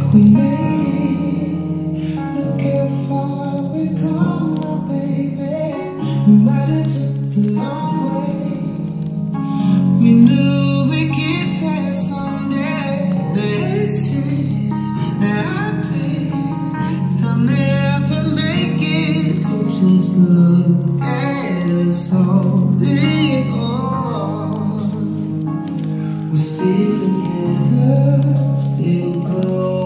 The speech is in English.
We made it. Look how far we've come now, baby. We might have took the long way. We knew we'd get there someday. They said that I paid, they'll never make it. But just look at us holding on. We're still together, still close.